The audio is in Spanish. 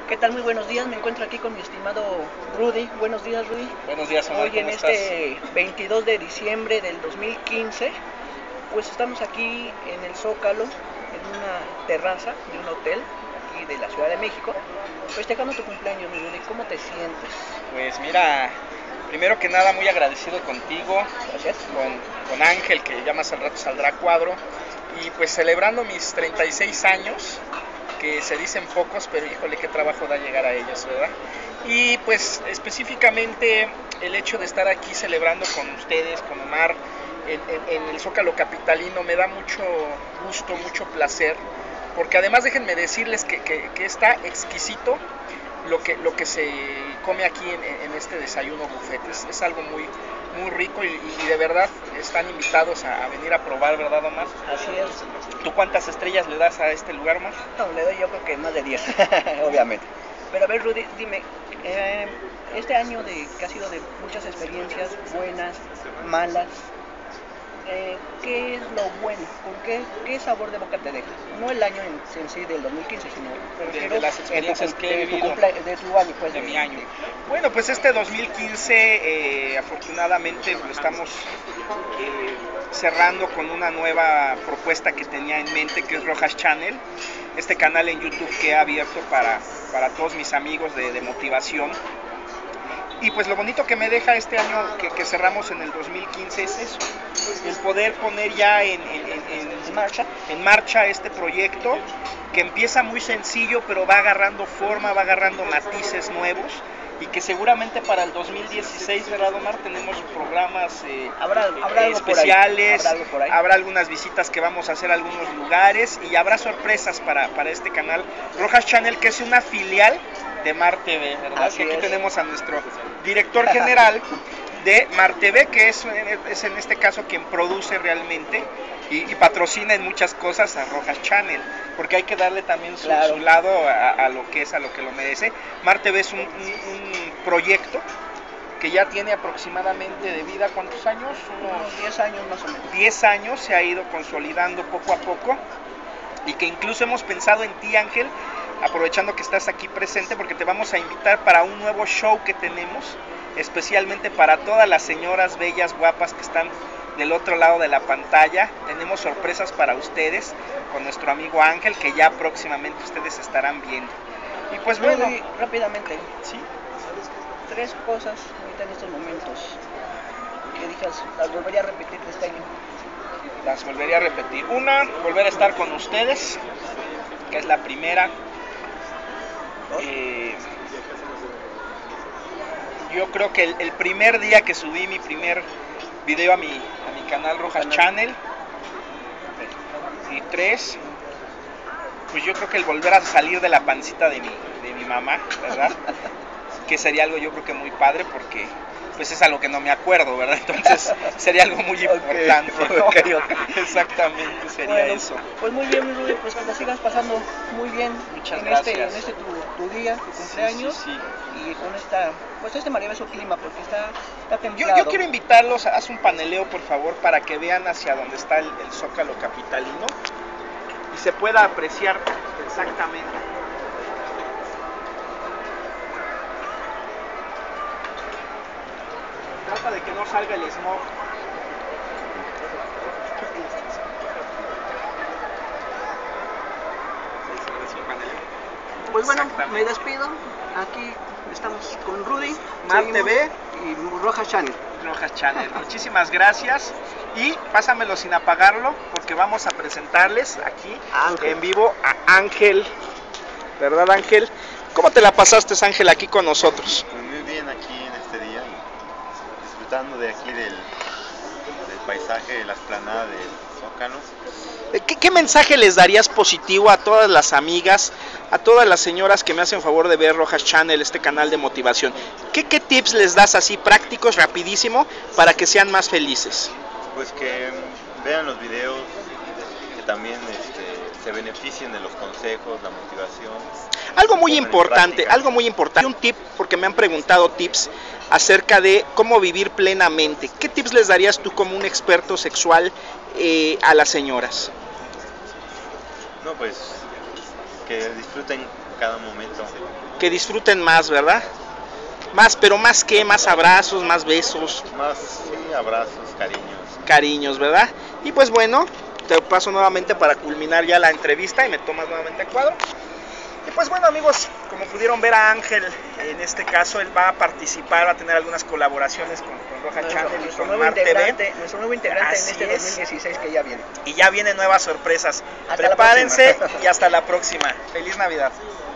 ¿Qué tal? Muy buenos días, me encuentro aquí con mi estimado Rudy. Buenos días, Rudy. Buenos días, Omar, Hoy en ¿cómo estás? este 22 de diciembre del 2015, pues estamos aquí en el Zócalo, en una terraza de un hotel aquí de la Ciudad de México, festejando tu cumpleaños, mi Rudy. ¿Cómo te sientes? Pues mira, primero que nada muy agradecido contigo, Gracias. con Ángel, que ya más al rato saldrá a cuadro, y pues celebrando mis 36 años, que se dicen pocos, pero híjole, qué trabajo da llegar a ellos, ¿verdad? Y pues específicamente el hecho de estar aquí celebrando con ustedes, con Omar, en el Zócalo capitalino, me da mucho gusto, mucho placer, porque además déjenme decirles que está exquisito lo que se come aquí en este desayuno buffet. Es algo muy rico y de verdad están invitados a venir a probar, ¿verdad, Omar? Así es. ¿Tú cuántas estrellas le das a este lugar, Omar? No, le doy yo creo que más de 10, obviamente. Pero a ver, Rudy, dime, este año que ha sido de muchas experiencias buenas, malas, ¿qué es lo bueno? ¿Qué sabor de boca te deja? No el año en sí del 2015, sino de las experiencias que he vivido, de tu año, pues, de mi año. Bueno, pues este 2015 afortunadamente lo estamos cerrando con una nueva propuesta que tenía en mente, que es Rojas Channel, este canal en YouTube que he abierto para todos mis amigos de motivación. Y pues lo bonito que me deja este año que cerramos en el 2015 es eso, el poder poner ya en marcha este proyecto, que empieza muy sencillo, pero va agarrando forma, va agarrando matices nuevos, y que seguramente para el 2016, ¿verdad, Omar? Tenemos programas ¿Habrá especiales, por ahí? Habrá algunas visitas que vamos a hacer a algunos lugares, y habrá sorpresas para este canal Rojas Channel, que es una filial de Mar TV, ¿verdad? Así que aquí es. tenemos a nuestro director general de Mar TV, que es en este caso quien produce realmente y patrocina en muchas cosas a Rojas Channel, porque hay que darle también su lado a lo que lo merece. Mar TV es un proyecto que ya tiene aproximadamente de vida, ¿cuántos años? Unos 10 años más o menos. 10 años, se ha ido consolidando poco a poco, y que incluso hemos pensado en ti, Ángel, aprovechando que estás aquí presente, porque te vamos a invitar para un nuevo show que tenemos, especialmente para todas las señoras bellas, guapas que están del otro lado de la pantalla. Tenemos sorpresas para ustedes con nuestro amigo Ángel, que ya próximamente ustedes estarán viendo. Y pues bueno, Rudy, rápidamente, ¿sí? 3 cosas ahorita en estos momentos que digas, las volvería a repetir de este año. Las volvería a repetir. Una, volver a estar con ustedes, que es la primera. Yo creo que el primer día que subí mi primer video a mi canal Rojas Channel. Y 3, pues yo creo que el volver a salir de la pancita de mi mamá, ¿verdad? Que sería algo yo creo que muy padre, porque pues es algo que no me acuerdo, ¿verdad? Entonces sería algo muy importante, ¿no? Okay. Exactamente, sería eso. Pues muy bien, Rudy, pues que la sigas pasando muy bien. Muchas gracias. En este tu día, tu cumpleaños, sí. Y con este maravilloso clima, porque está templado. Yo quiero invitarlos, haz un paneleo por favor, para que vean hacia donde está el Zócalo capitalino y se pueda apreciar exactamente. Trata de que no salga el smog. Pues bueno, me despido. Aquí estamos con Rudy, Mar TV y Rojas Channel. Rojas Channel. Muchísimas gracias, y pásamelo sin apagarlo, porque vamos a presentarles aquí en vivo a Ángel, ¿verdad, Ángel? ¿Cómo te la pasaste, Ángel, aquí con nosotros? Pues muy bien aquí en este día, y disfrutando de aquí del paisaje, de la explanada del Zócalo. ¿Qué mensaje les darías positivo a todas las amigas, a todas las señoras que me hacen favor de ver Rojas Channel, este canal de motivación? ¿Qué tips les das así prácticos, rapidísimo, para que sean más felices? Pues que vean los videos, que también se beneficien de los consejos, la motivación. Algo muy importante, un tip, porque me han preguntado tips acerca de cómo vivir plenamente. ¿Qué tips les darías tú como un experto sexual a las señoras? No, pues que disfruten cada momento. Que disfruten más, ¿verdad? Más, pero más que, más abrazos, más besos, Más, sí, abrazos, cariños, ¿verdad? Y pues bueno, te paso nuevamente para culminar ya la entrevista y me tomas nuevamente el cuadro. Y pues bueno, amigos, como pudieron ver a Ángel, en este caso él va a participar, va a tener algunas colaboraciones con Roja Channel y con Mar TV. Nuestro nuevo integrante Así en este es. 2016 que ya viene. Y ya vienen nuevas sorpresas. Hasta la Prepárense próxima. y hasta la próxima. Feliz Navidad.